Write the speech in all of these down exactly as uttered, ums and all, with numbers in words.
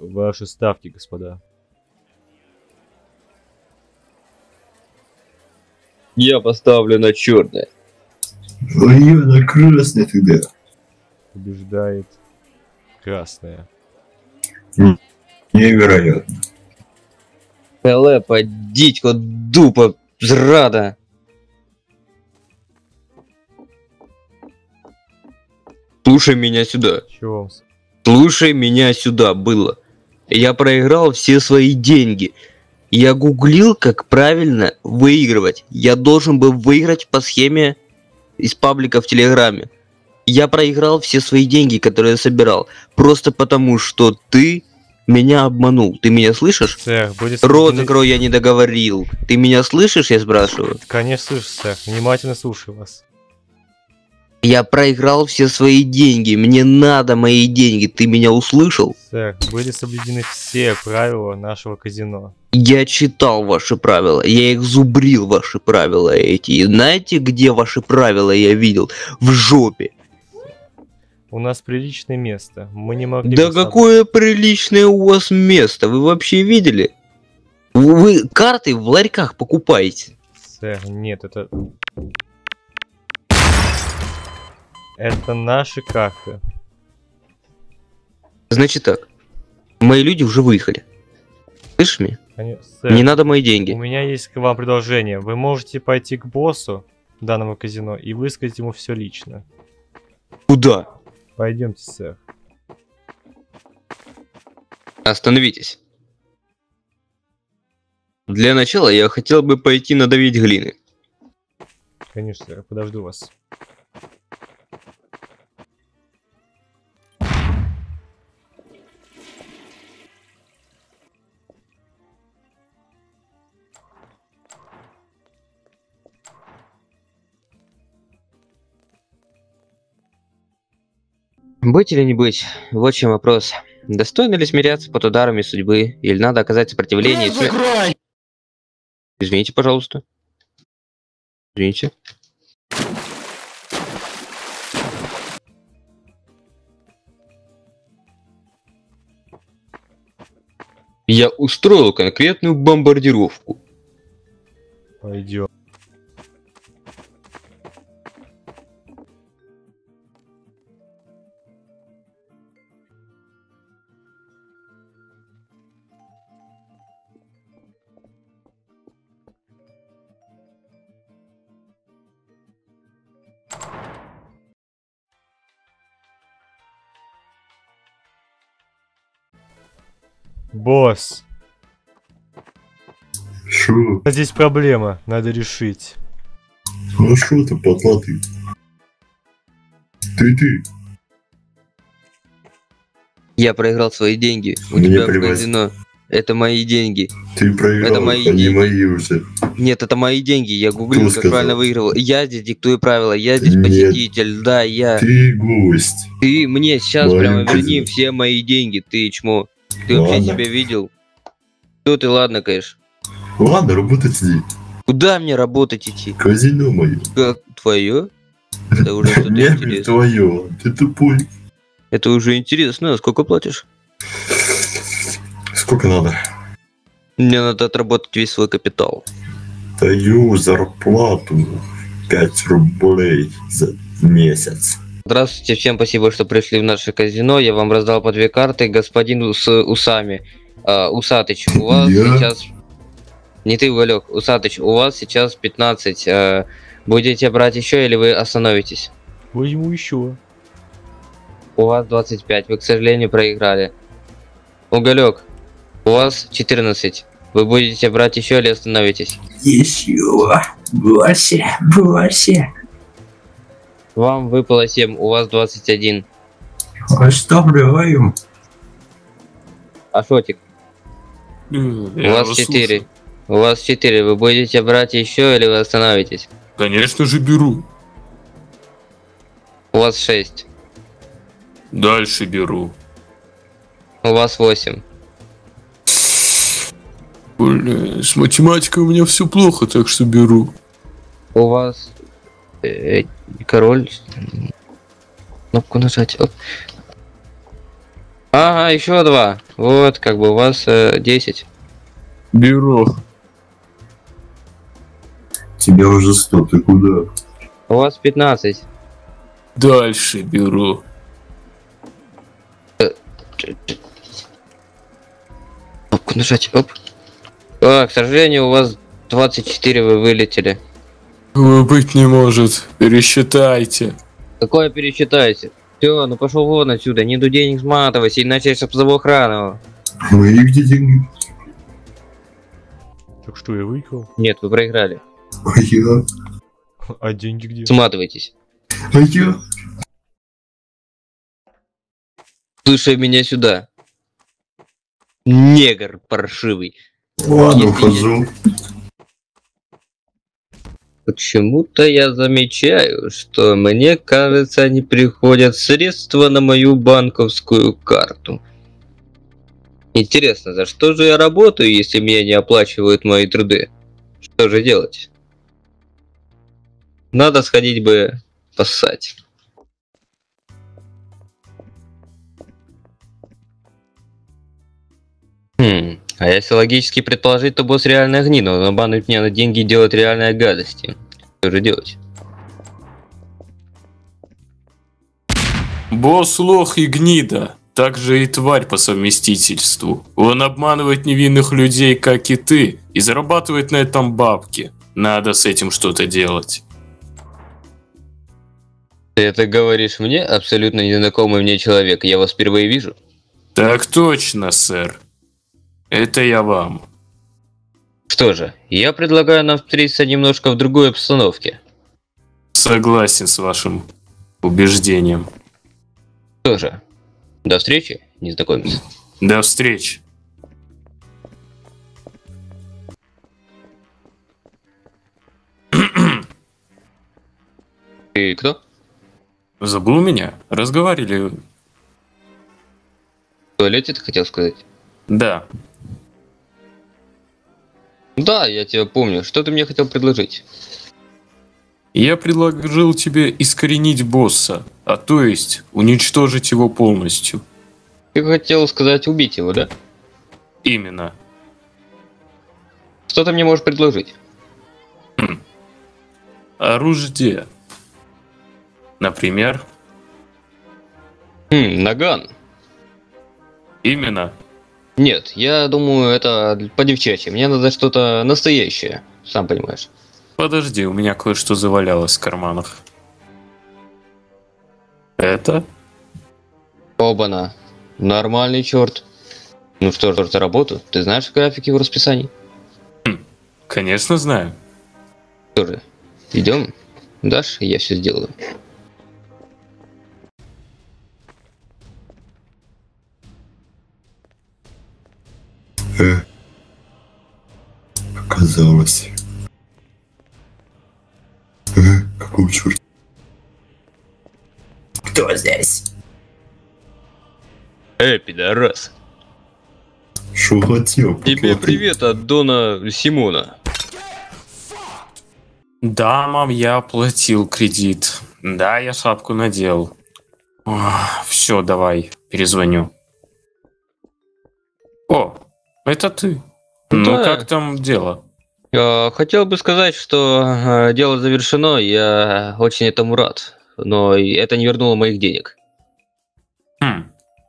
Ваши ставки, господа. Я поставлю на черное. А я на красное тогда. Побеждает красная. Невероятно. Халепа, дідько, дупа, зрада. Слушай меня сюда. Чё? Слушай меня сюда, было. Я проиграл все свои деньги. Я гуглил, как правильно выигрывать. Я должен был выиграть по схеме из паблика в Телеграме. Я проиграл все свои деньги, которые я собирал. Просто потому, что ты меня обманул. Ты меня слышишь? Сэр, будет... Рот закрой, я не договорил. Ты меня слышишь, я спрашиваю? Конечно, слышу, сэр. Внимательно слушаю вас. Я проиграл все свои деньги. Мне надо мои деньги. Ты меня услышал? Сэр, были соблюдены все правила нашего казино. Я читал ваши правила. Я их зубрил, ваши правила эти. И знаете, где ваши правила я видел? В жопе. У нас приличное место. Мы не могли... Да бы сам- какое приличное у вас место. Вы вообще видели? Вы карты в ларьках покупаете. Сэр, нет, это... Это наши карты. Значит так. Мои люди уже выехали. Слышишь меня? Они- Сэр, Не надо мои у деньги. меня есть к вам предложение. Вы можете пойти к боссу данного казино и высказать ему все лично. Куда? Пойдемте, сэр. Остановитесь. Для начала я хотел бы пойти надавить глины. Конечно, сэр, подожду вас. Быть или не быть? Вот в чем вопрос. Достойно ли смиряться под ударами судьбы, или надо оказать сопротивление? и смер- Извините, пожалуйста. Извините. Я устроил конкретную бомбардировку. Пойдем. Босс, Шо? здесь проблема, надо решить. Ну шо ты, потлатый? Ты ты. Я проиграл свои деньги. У Мне тебя в плевать. казино. Это мои деньги. Ты проиграл, Это мои они деньги. мои уже. Нет, это мои деньги. Я гуглил, Кто как сказал? правильно выигрывал. Я здесь диктую правила. Я здесь Нет. посетитель. Да, я. Ты гость. Ты мне сейчас Мои прямо верни казино. все мои деньги. Ты чмо. Ты вообще Ладно. себя видел? Что ты, ладно, конечно. Ладно, работать иди. Куда мне работать идти? Казино мое. Как твое? Это уже что-то Нет, интересное. твое. Ты тупой. Это уже интересно. Сколько платишь? Сколько надо? Мне надо отработать весь свой капитал. Даю зарплату пять рублей за месяц. Здравствуйте, всем спасибо, что пришли в наше казино. Я вам раздал по две карты. Господин с усами. А, Усатыч, у вас Я? сейчас... Не ты, Уголек. Усатыч, у вас сейчас пятнадцать. А, будете брать еще или вы остановитесь? Возьму еще. У вас двадцать пять. Вы, к сожалению, проиграли. Уголек, у вас четырнадцать. Вы будете брать еще или остановитесь? Еще. Боссе, боссе. Вам выпало семь. У вас двадцать один. Оставляем. Ашотик, Я у вас вас четыре. слушаю. У вас четыре. Вы будете брать еще или вы остановитесь? Конечно же беру. У вас шесть. Дальше беру. У вас восемь. Бля, с математикой у меня все плохо, так что беру. У вас э, король. Кнопку нажать. Оп. Ага, еще два. Вот, как бы у вас э, десять. Беру. Тебе уже сто, ты куда? У вас пятнадцать. Дальше беру. Кнопку нажать, оп. А, к сожалению, у вас двадцать четыре, вы вылетели. Быть не может. Пересчитайте. Какое пересчитайте? Все, ну пошел вон отсюда, не до денег сматывайся, иначе я позову охрану. Мои где деньги? Так что, я выиграл? Нет, вы проиграли. А я? А деньги где? Сматывайтесь. А я? Слушай меня сюда. Негр паршивый. Ладно, Если ухожу. Почему-то я замечаю, что мне кажется, не приходят средства на мою банковскую карту. Интересно, за что же я работаю, если меня не оплачивают мои труды? Что же делать? Надо сходить бы поссать. Хм, а если логически предположить, то босс реальная гнида, он обманывает меня на деньги и делает реальные гадости. Что же делать? Босс лох и гнида. Также и тварь по совместительству. Он обманывает невинных людей, как и ты, и зарабатывает на этом бабки. Надо с этим что-то делать. Ты это говоришь мне, абсолютно незнакомый мне человек, я вас впервые вижу? Так точно, сэр. Это я вам. Что же, я предлагаю нам встретиться немножко в другой обстановке. Согласен с вашим убеждением. Что же, до встречи, незнакомец. До встречи. Ты кто? Забыл меня? Разговаривали. В туалете ты хотел сказать? Да. Да, я тебя помню. Что ты мне хотел предложить? Я предложил тебе искоренить босса, а то есть уничтожить его полностью. Ты хотел сказать убить его, да? Именно. Что ты мне можешь предложить? Оружие. Например, Хм, наган. именно. Нет, я думаю, это по-девчачьи. Мне надо что-то настоящее, сам понимаешь. Подожди, у меня кое-что завалялось в карманах. Это? Оба-на. Нормальный черт. Ну что ж, за работу? Ты знаешь график его расписаний? Конечно знаю. Что же, идем? Дашь, я все сделаю. Э. Оказалось. Э, какого черта? Кто здесь? Эй, пидорас. Шо хотел? Тебе поплатить? привет от Дона Симона. Да, мам, я оплатил кредит. Да, я шапку надел. Все, давай, перезвоню. О, это ты. Ну, Да. как там дело? Э, Хотел бы сказать, что э, дело завершено, я очень этому рад. Но и это не вернуло моих денег. Хм.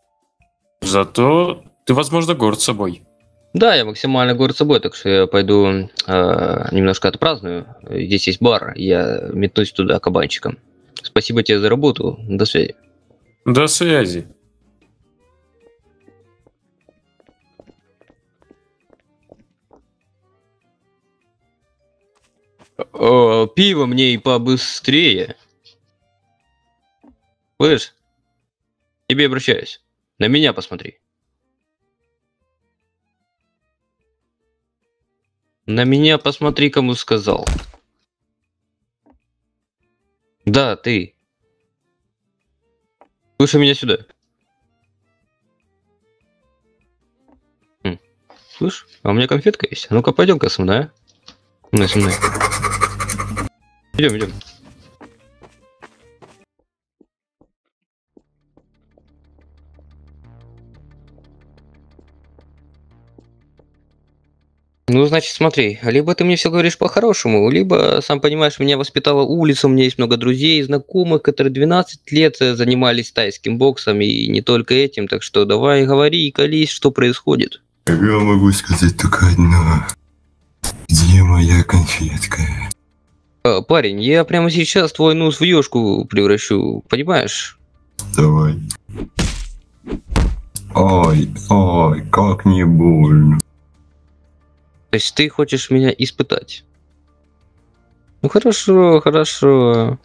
Зато ты, возможно, горд собой. Да, я максимально горд собой, так что я пойду э, немножко отпраздную. Здесь есть бар, я метнусь туда кабанчиком. Спасибо тебе за работу, до связи. До связи. О, пиво мне и побыстрее. Слышь, к тебе обращаюсь. На меня посмотри. На меня посмотри, кому сказал. Да, ты. Слушай меня сюда. Хм. Слышь, а у меня конфетка есть. А ну-ка, пойдем-ка со мной, а? Ну, со мной. Идем, идем. Ну, значит, смотри, либо ты мне все говоришь по-хорошему, либо, сам понимаешь, меня воспитала улица, у меня есть много друзей, знакомых, которые двенадцать лет занимались тайским боксом, и не только этим, так что давай говори и колись, что происходит. Я могу сказать только одно. Где моя конфетка? А, парень, я прямо сейчас твой нос в ёшку превращу, понимаешь? Давай. Ой, ой, как не больно. То есть ты хочешь меня испытать? Ну хорошо, хорошо.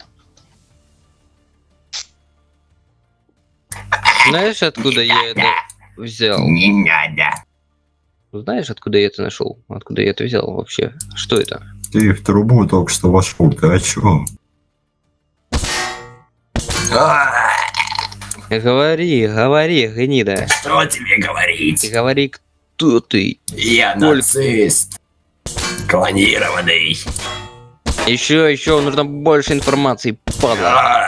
Знаешь, откуда я это взял? Не надо. Знаешь, откуда я это нашел? Откуда я это взял вообще? Что это? Ты в трубу только что вошел, ты о чем? Говори, говори, гнида. Что тебе говорить? Говори, кто ты? Я Сколько? нацист. Клонированный. Еще, еще, нужно больше информации, падла.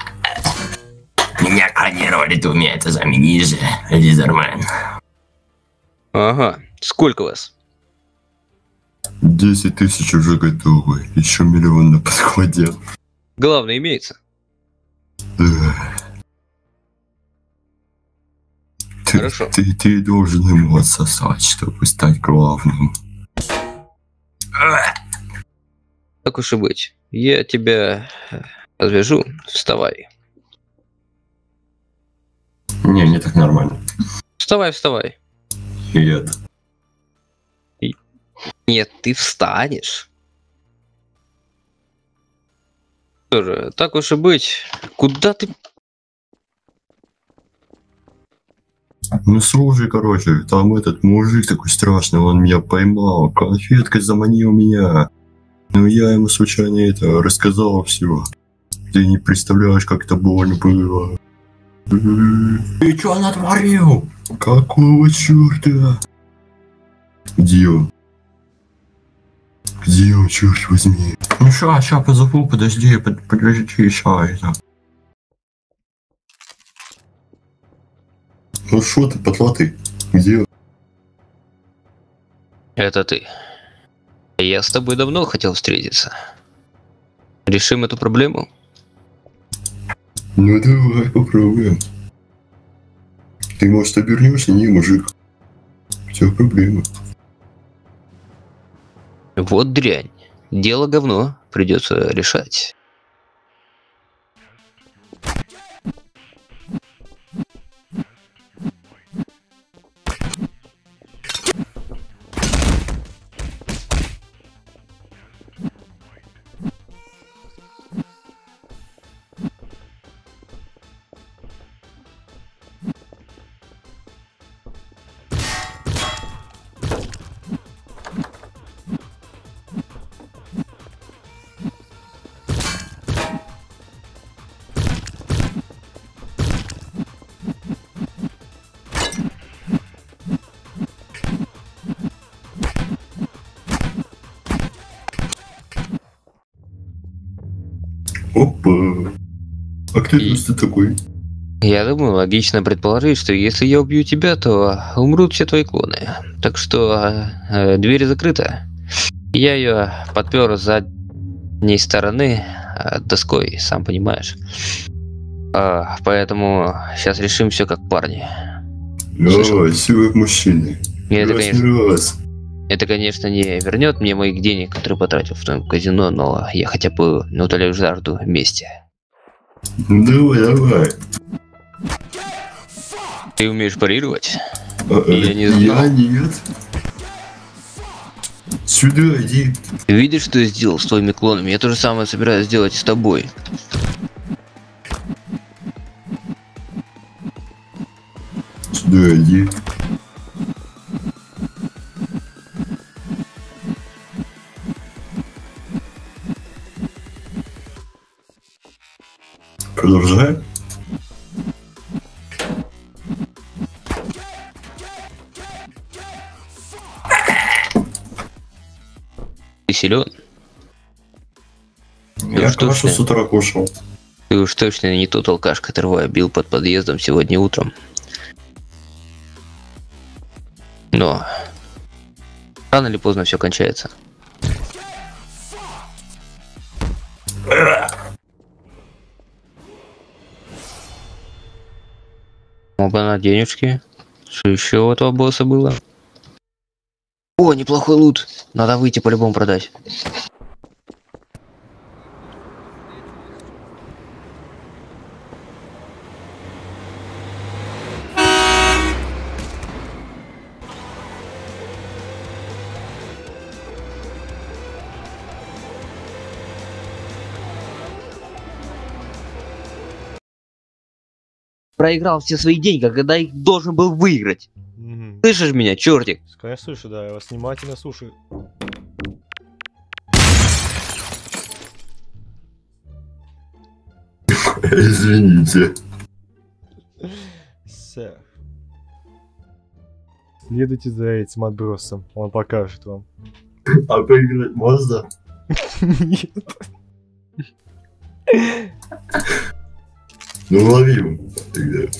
Меня клонировали двумя этажами ниже, Лизермен. Ага, сколько вас? Десять тысяч уже готовы, еще миллион на подходе. Главное имеется. Да. Ты, Хорошо. Ты, ты должен ему отсосать, чтобы стать главным. Так уж и быть. Я тебя развяжу. Вставай. Не, не так нормально. Вставай, вставай. Нет. Нет, ты встанешь. Что же, так уж и быть. Куда ты... Ну слушай, короче, там этот мужик такой страшный, он меня поймал, конфеткой заманил меня. Ну я ему случайно это рассказал все. Ты не представляешь, как это больно было. Ты что натворил? Какого черта? Где он? Где он, черт возьми? Ну ща, ща позову, подожди, под, подожди, ща это. Ну шо ты, потлатый? Где он? Это ты. Я с тобой давно хотел встретиться. Решим эту проблему? Ну давай попробуем. Ты, может, обернешься? Не, мужик. Все, проблема. Вот дрянь. Дело говно. Придется решать. Опа. А кто И- ты такой? Я думаю, логично предположить, что если я убью тебя, то умрут все твои клоны. Так что э, дверь закрыта. Я ее подпер с задней стороны э, доской, сам понимаешь. А, поэтому сейчас решим все как парни. Давай, силы мужчины. И это, Раз, конечно, не раз. это, конечно, не вернет мне моих денег, которые потратил в твоем казино, но я хотя бы не утоляю жажду вместе. Ну давай, давай. Ты умеешь парировать? А, Я не я сделал. нет. Сюда иди. Ты видишь, что я сделал с твоими клонами? Я то же самое собираюсь сделать и с тобой. Сюда иди. Продолжай. Ты силен? Я уж кашу точно. с утра кушал. Ты уж точно не тот алкаш, которого я бил под подъездом сегодня утром. Но Рано или поздно все кончается. Оба на денежки. Что еще у этого босса было? О, неплохой лут. Надо выйти по-любому продать. Проиграл все свои деньги, когда их должен был выиграть. Мгм. Слышишь меня, чертик? Конечно, слышу, да, я вас внимательно слушаю. Извините. Сэр. Следуйте за этим отбросом, он покажет вам. А поиграть можно? Нет. Ну лови его тогда.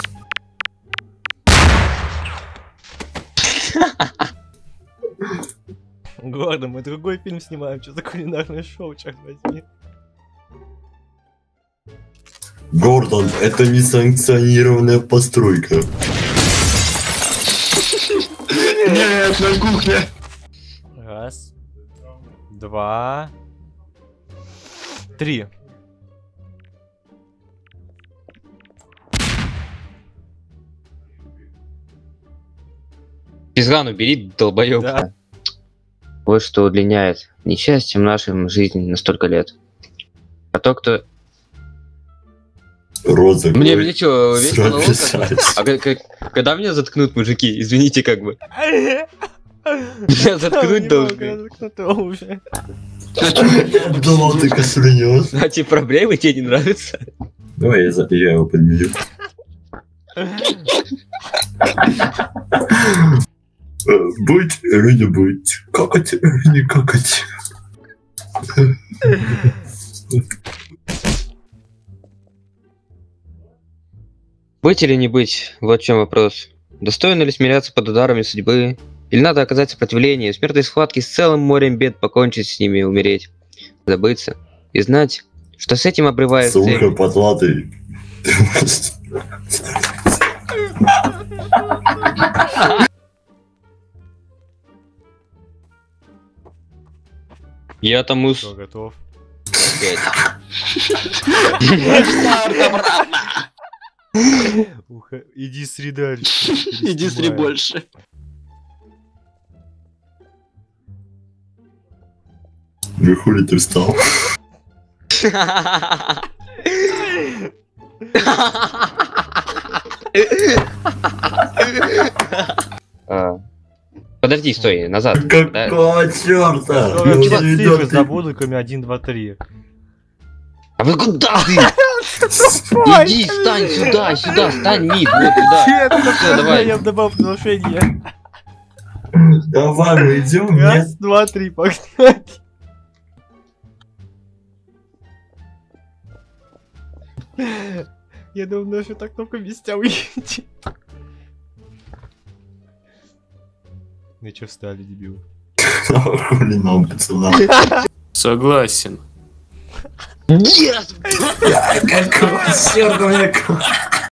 Гордо, мы другой фильм снимаем, что за кулинарное шоу, черт возьми. Гордон, это несанкционированная постройка. Нет, на кухне. Раз, два, три. Физган убери, долбоёб. Да. Вот что удлиняет несчастьем нашим жизнь на столько лет. А то, кто... Рот закрой. Мне, мне чё, весь Всё монолог как бы? писать. А как- как- когда меня заткнут, мужики, извините, как бы. Меня заткнуть Не должны. могу, заткнуто уже. Я думал, ты кашлянешь. А те проблемы тебе не нравятся? Давай я, за- я его подменю. Быть или не быть? Какать или не какать? Быть или не быть? Вот в чем вопрос. Достойно ли смиряться под ударами судьбы? Или надо оказать сопротивление, в смертной схватке с целым морем бед покончить с ними и умереть? Забыться и знать, что с этим обрывается... Сука, потлатый. Я там ус... Что, готов? Опять. Уха- Иди среда. Иди сри больше. Ну хули ты встал? А, Подожди, стой, назад. Какого черта? Что Ну, я все не цифры идёт, забуду, кроме один, два, три. А вы куда ты? Иди, стань сюда, сюда, стань, Мид, вот сюда. Нет, Всё, давай. я добавил приглашение. Давай, мы идем. Нет. Раз, два, три, погнали. Я думаю, что так только вместе уедете. Ну чё встали, дебил? Хули нам, пацанам. Согласен. Yes! Какого черта мне...